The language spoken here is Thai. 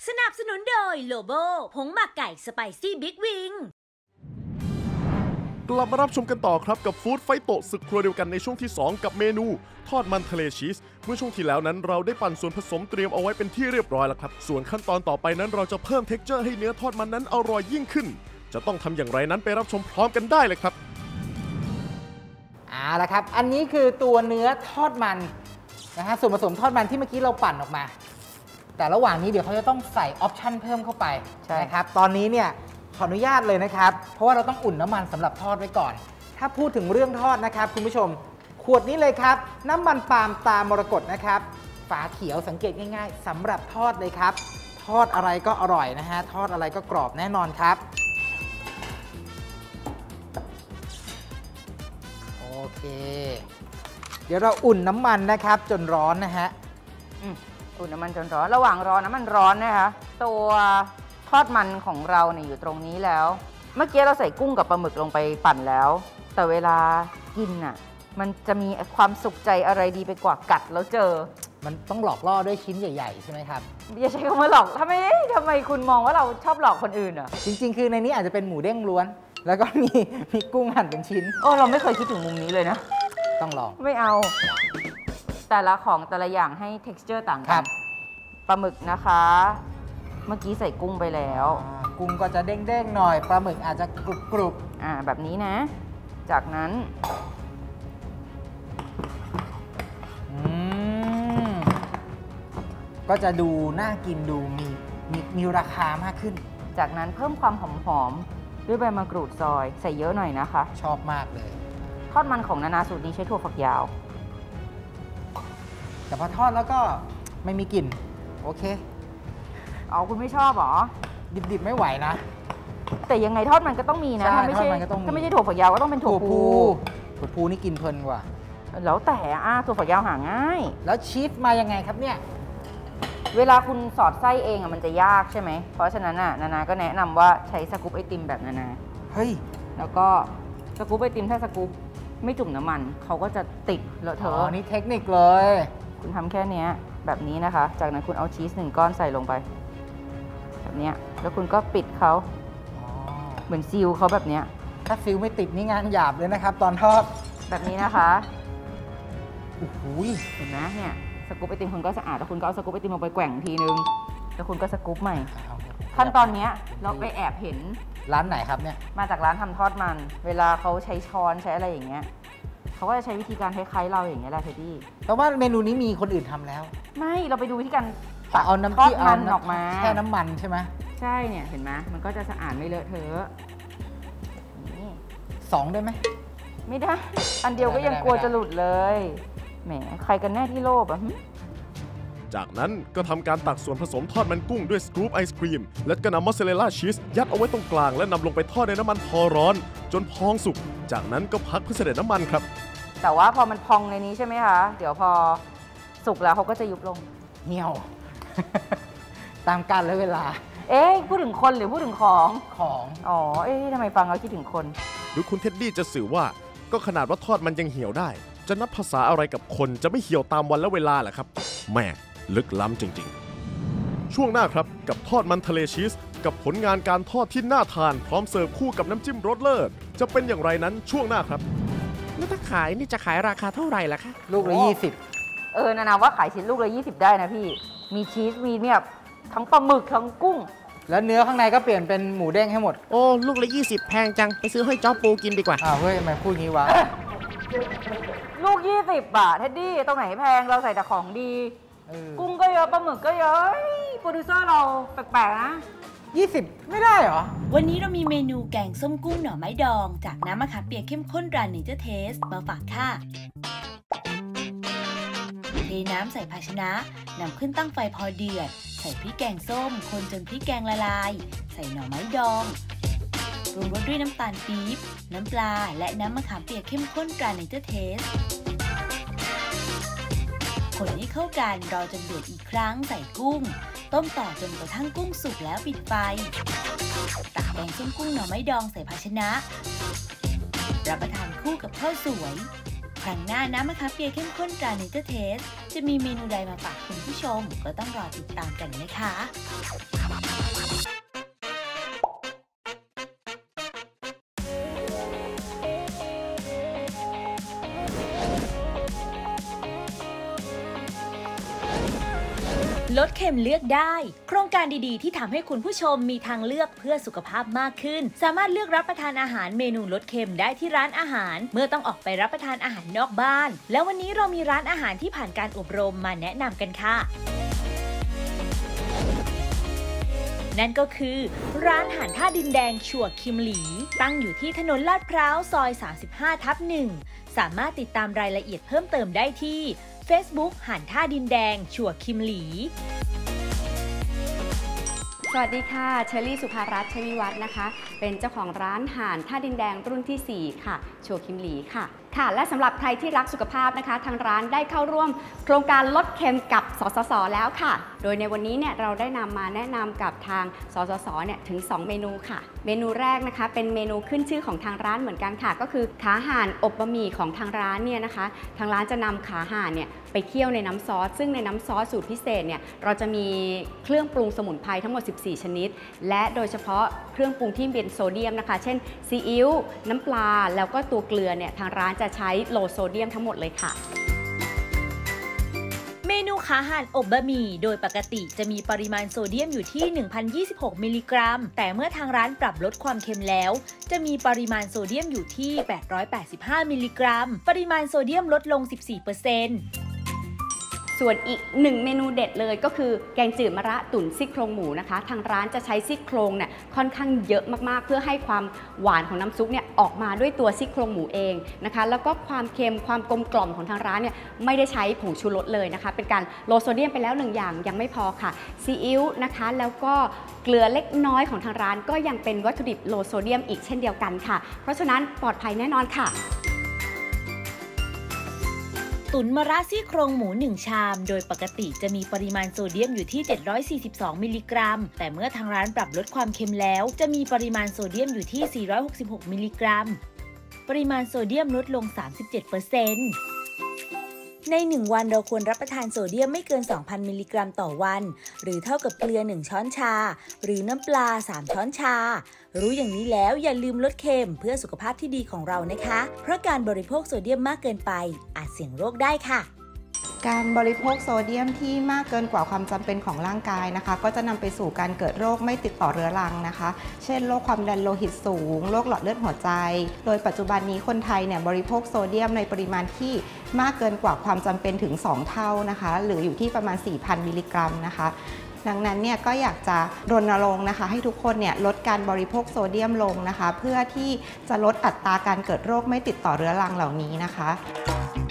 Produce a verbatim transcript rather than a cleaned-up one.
สนับสนุนโดยโลโบผงหมักไก่สไปซี่บิ๊กวิงกลับมารับชมกันต่อครับกับฟู้ดไฟโตะศึกครัวเดียวกันในช่วงที่สองกับเมนูทอดมันทะเลชีสเมื่อช่วงที่แล้วนั้นเราได้ปั่นส่วนผสมเตรียมเอาไว้เป็นที่เรียบร้อยแล้วครับส่วนขั้นตอนต่อไปนั้นเราจะเพิ่มเท็กเจอร์ให้เนื้อทอดมันนั้นอร่อยยิ่งขึ้นจะต้องทำอย่างไรนั้นไปรับชมพร้อมกันได้เลยครับเอาละครับอันนี้คือตัวเนื้อทอดมันนะฮะส่วนผสมทอดมันที่เมื่อกี้เราปั่นออกมาแต่ระหว่างนี้เดี๋ยวเขาจะต้องใส่ออปชั่นเพิ่มเข้าไปนะครับตอนนี้เนี่ยขออนุญาตเลยนะครับเพราะว่าเราต้องอุ่นน้ำมันสำหรับทอดไว้ก่อนถ้าพูดถึงเรื่องทอดนะครับคุณผู้ชมขวดนี้เลยครับน้ำมันปาล์มตามรกตนะครับฝาเขียวสังเกตง่ายๆสำหรับทอดเลยครับทอดอะไรก็อร่อยนะฮะทอดอะไรก็กรอบแน่นอนครับโอเคเดี๋ยวเราอุ่นน้ำมันนะครับจนร้อนนะฮะอุ่นน้ำมันจนร้อนระหว่างรอน้ำมันร้อนนะคะตัวทอดมันของเราเนี่ยอยู่ตรงนี้แล้วเมื่อกี้เราใส่กุ้งกับปลาหมึกลงไปปั่นแล้วแต่เวลากินอ่ะมันจะมีความสุขใจอะไรดีไปกว่ากัดแล้วเจอมันต้องหลอกล่อด้วยชิ้นใหญ่ๆใช่ไหมครับอย่าใช้คำว่าหลอกทำไมทำไมคุณมองว่าเราชอบหลอกคนอื่นอ่ะจริงๆคือในนี้อาจจะเป็นหมูเด้งล้วนแล้วก็มีมีกุ้งหั่นเป็นชิ้นโอ้เราไม่เคยคิดถึงมุมนี้เลยนะต้องลองไม่เอาแต่ละของแต่ละอย่างให้ texture ต่างกันปลาหมึกนะคะเมื่อกี้ใส่กุ้งไปแล้วกุ้งก็จะเด้งๆหน่อยปลาหมึกอาจจะกรุบๆอ่าแบบนี้นะจากนั้นก็จะดูน่ากินดูมีมีมีราคามากขึ้นจากนั้นเพิ่มความหอมๆด้วยใบมะกรูดซอยใส่เยอะหน่อยนะคะชอบมากเลยทอดมันของนานาสูตรนี้ใช้ถั่วฝักยาวแต่พอทอดแล้วก็ไม่มีกลิ่นโอเคอ๋อคุณไม่ชอบหรอดิบๆไม่ไหวนะแต่ยังไงทอดมันก็ต้องมีนะถ้าไม่ใช่ถ้าไม่ใช่ถั่วฝักยาวก็ต้องเป็นถั่วพูถั่วพูนี่กินเพลินกว่าแล้วแต่อ่ะถั่วฝักยาวหาง่ายแล้วชีสมายังไงครับเนี่ยเวลาคุณสอดไส้เองอ่ะมันจะยากใช่ไหมเพราะฉะนั้นอ่ะนานาก็แนะนำว่าใช้สกู๊ปไอติมแบบนานาเฮ้ยแล้วก็สกู๊ปไอติมถ้าสกู๊ปไม่จุ่มน้ำมันเขาก็จะติดเลอะเทอะอ๋อนี่เทคนิคเลยคุณทำแค่นี้แบบนี้นะคะจากนั้นคุณเอาชีสหนึ่งก้อนใส่ลงไปแบบนี้แล้วคุณก็ปิดเขาเหมือนซีลเขาแบบนี้ถ้าซีลไม่ติดนี่งานหยาบเลยนะครับตอนทอดแบบนี้นะคะโอ้โหเห็นไหมเนี่ยสกู๊ปไอติมคุณก็สะอาดแล้วคุณก็เอาสกู๊ปไอติมลงไปแกว่งทีนึงแล้วคุณก็สกู๊ปใหม่ขั้นตอนนี้เราไปแอบเห็นร้านไหนครับเนี่ยมาจากร้านทำทอดมันเวลาเขาใช้ช้อนใช้อะไรอย่างเงี้ยเขาก็จะใช้วิธีการคล้ายๆเราอย่างเงี้ยแหละเทดดี้แต่ว่าเมนูนี้มีคนอื่นทำแล้วไม่เราไปดูวิธีการตักเอาน้ำที่มันออกมาแช่น้ำมันใช่ไหมใช่เนี่ยเห็นไหมมันก็จะสะอาดไม่เลอะเทอะนี่สองได้ไหมไม่ได้อันเดียวก็ยังกลัวจะหลุดเลยแหมใครกันแน่ที่โลภอ่ะจากนั้นก็ทำการตักส่วนผสมทอดมันกุ้งด้วยสกู๊ปไอศครีมและก็นำมอสซาเรลล่าชีสยัดเอาไว้ตรงกลางและนำลงไปทอดในน้ำมันพอร้อนจนพองสุกจากนั้นก็พักเพื่อเสด็จน้ำมันครับแต่ว่าพอมันพองในนี้ใช่ไหมคะเดี๋ยวพอสุกแล้วเขาก็จะยุบลงเหี่ยวตามกาลและเวลาเอ๊ะพูดถึงคนหรือพูดถึงของของอ๋อเอ๊ะทำไมฟังเราคิดถึงคนหรือคุณเท็ดดี้จะสื่อว่าก็ขนาดว่าทอดมันยังเหี่ยวได้จะนับภาษาอะไรกับคนจะไม่เหี่ยวตามวันและเวลาแหละครับแม่ลึกล้ำจริงๆช่วงหน้าครับกับทอดมันทะเลชีสกับผลงานการทอดที่น่าทานพร้อมเสิร์ฟคู่กับน้ำจิ้มรสเลิศจะเป็นอย่างไรนั้นช่วงหน้าครับแล้วถ้าขายนี่จะขายราคาเท่าไหร่ล่ะคะลูกละยี่สิบเออนานาว่าขายชิ้นลูกละยี่สิบได้นะพี่มีชีสมีเนี่ยทั้งปลาหมึกทั้งกุ้งแล้วเนื้อข้างในก็เปลี่ยนเป็นหมูเด้งให้หมดโอ้ลูกละยี่สิบแพงจังไปซื้อให้จ้อปูกินดีกว่าอ้าวเฮ้ยทำไมพูดงี้วะลูกยี่สิบบาทเท็ดดี้ตรงไหนแพงเราใส่แต่ของดีกุ้งก็เยอะปลาหมึกก็เยอะโปรดิวเซอร์เราแปลกๆนะยี่สิบไม่ได้เหรอวันนี้เรามีเมนูแกงส้มกุ้งหน่อไม้ดองจากน้ำมะขามเปียกเข้มข้นร้านเนเจอร์เทสมาฝากค่ะเทน้ำใส่ภาชนะนำขึ้นตั้งไฟพอเดือดใส่พริกแกงส้มคนจนพริกแกงละลายใส่หน่อไม้ดองปรุงรสด้วยน้ำตาลปี๊บน้ำปลาและน้ำมะขามเปียกเข้มข้นร้านเนเจอร์เทสคนให้เข้ากันรอจนเดือดอีกครั้งใส่กุ้งต้มต่อจนกระทั่งกุ้งสุกแล้วปิดไฟตักแกงส้มกุ้งหน่อไม้ดองใส่ภาชนะรับประทานคู่กับข้าวสวยครั้งหน้าน้ำมะขามเปียกเข้มข้นตราเนเจอร์เทสจะมีเมนูใดมาฝากคุณผู้ชมก็ต้องรอติดตามกันนะคะลดเค็มเลือกได้โครงการดีๆที่ทำให้คุณผู้ชมมีทางเลือกเพื่อสุขภาพมากขึ้นสามารถเลือกรับประทานอาหารเมนูลดเค็มได้ที่ร้านอาหารเมื่อต้องออกไปรับประทานอาหารนอกบ้านแล้ววันนี้เรามีร้านอาหารที่ผ่านการอบรมมาแนะนำกันค่ะนั่นก็คือร้านอาหารท่าดินแดงชัวคิมหลีตั้งอยู่ที่ถนนลาดพร้าวซอย สามสิบห้าทับหนึ่ง สามารถติดตามรายละเอียดเพิ่มเติมได้ที่ Facebook หานท่าดินแดงชัวคิมหลีสวัสดีค่ะเชอรี่สุภารัตน์ชวิวัฒน์นะคะเป็นเจ้าของร้านห่านท่าดินแดงรุ่นที่สี่ค่ะโชว์คิมหลีค่ะค่ะและสำหรับใครที่รักสุขภาพนะคะทางร้านได้เข้าร่วมโครงการลดเค็มกับสสสแล้วค่ะโดยในวันนี้เนี่ยเราได้นำมาแนะนำกับทางสสสเนี่ยถึงสองเมนูค่ะเมนูแรกนะคะเป็นเมนูขึ้นชื่อของทางร้านเหมือนกันค่ะก็คือขาห่านอบบะหมี่ของทางร้านเนี่ยนะคะทางร้านจะนำขาห่านเนี่ยไปเคี่ยวในน้ำซอสซึ่งในน้ำซอสสูตรพิเศษเนี่ยเราจะมีเครื่องปรุงสมุนไพรทั้งหมดสิบสี่ชนิดและโดยเฉพาะเครื่องปรุงที่เป็นโซเดียมนะคะเช่นซีอิ๊วน้ำปลาแล้วก็ตัวเกลือเนี่ยทางร้านจะใช้โลโซเดียมทั้งหมดเลยค่ะเมนูขาห่านอบบะหมี่โดยปกติจะมีปริมาณโซเดียมอยู่ที่ หนึ่งพันยี่สิบหก มิลลิกรัมแต่เมื่อทางร้านปรับลดความเค็มแล้วจะมีปริมาณโซเดียมอยู่ที่ แปดร้อยแปดสิบห้า มิลลิกรัมปริมาณโซเดียมลดลง สิบสี่เปอร์เซ็นต์ส่วนอีกหนึ่งเมนูเด็ดเลยก็คือแกงจืดมะระตุ๋นซี่โครงหมูนะคะทางร้านจะใช้ซี่โครงเนี่ยค่อนข้างเยอะมากๆเพื่อให้ความหวานของน้ำซุปเนี่ยออกมาด้วยตัวซี่โครงหมูเองนะคะแล้วก็ความเค็มความกลมกล่อมของทางร้านเนี่ยไม่ได้ใช้ผงชูรสเลยนะคะเป็นการโลโซเดียมไปแล้วหนึ่งอย่างยังไม่พอค่ะซีอิ๊วนะคะแล้วก็เกลือเล็กน้อยของทางร้านก็ยังเป็นวัตถุดิบโลโซเดียมอีกเช่นเดียวกันค่ะเพราะฉะนั้นปลอดภัยแน่นอนค่ะตุ๋นมะระซี่โครงหมูหนึ่งชามโดยปกติจะมีปริมาณโซเดียมอยู่ที่เจ็ดร้อยสี่สิบสองมิลลิกรัมแต่เมื่อทางร้านปรับลดความเค็มแล้วจะมีปริมาณโซเดียมอยู่ที่สี่ร้อยหกสิบหกมิลลิกรัมปริมาณโซเดียมลดลง สามสิบเจ็ดเปอร์เซ็นต์ในหนึ่งวันเราควรรับประทานโซเดียมไม่เกิน สองพัน มิลลิกรัมต่อวันหรือเท่ากับเกลือหนึ่งช้อนชาหรือน้ำปลาสามช้อนชารู้อย่างนี้แล้วอย่าลืมลดเค็มเพื่อสุขภาพที่ดีของเรานะคะเพราะการบริโภคโซเดียมมากเกินไปอาจเสี่ยงโรคได้ค่ะการบริโภคโซเดียมที่มากเกินกว่าความจำเป็นของร่างกายนะคะก็จะนำไปสู่การเกิดโรคไม่ติดต่อเรื้อรังนะคะเช่นโรคความดันโลหิตสูงโรคหลอดเลือดหัวใจโดยปัจจุบันนี้คนไทยเนี่ยบริโภคโซเดียมในปริมาณที่มากเกินกว่าความจำเป็นถึงสองเท่านะคะหรืออยู่ที่ประมาณ สี่พัน มิลลิกรัมนะคะดังนั้นเนี่ยก็อยากจะรณรงค์นะคะให้ทุกคนเนี่ยลดการบริโภคโซเดียมลงนะคะเพื่อที่จะลดอัตราการเกิดโรคไม่ติดต่อเรื้อรังเหล่านี้นะคะ